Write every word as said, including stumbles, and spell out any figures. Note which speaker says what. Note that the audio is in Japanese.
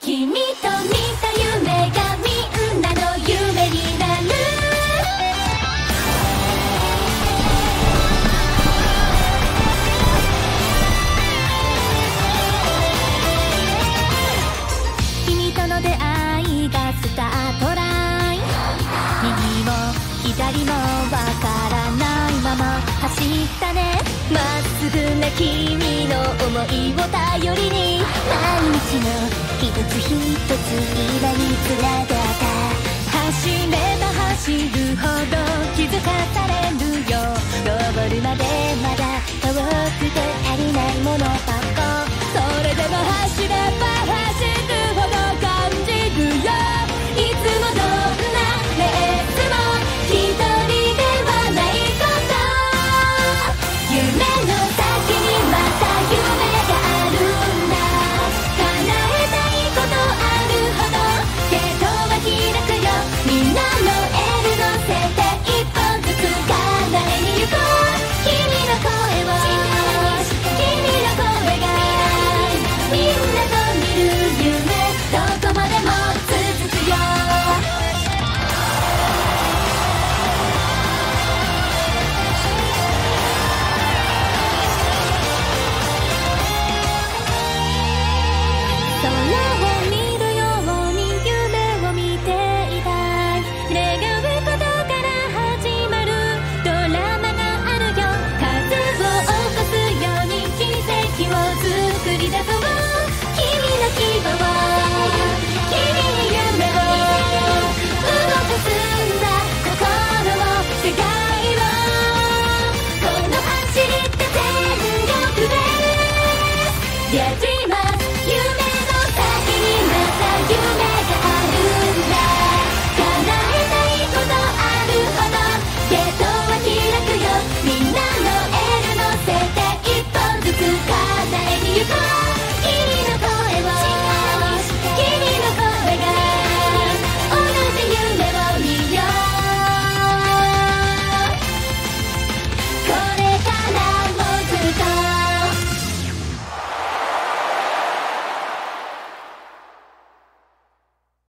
Speaker 1: 君と見た夢がみんなの夢になる。君との出会いがスタートライン、右も左もわからないまま走ったね。まっすぐな君の想いを頼りに、毎日の一つ一つ今につながった。走れば走るほど気づかされるよ。ゴールまでまだ遠くて足りないもの。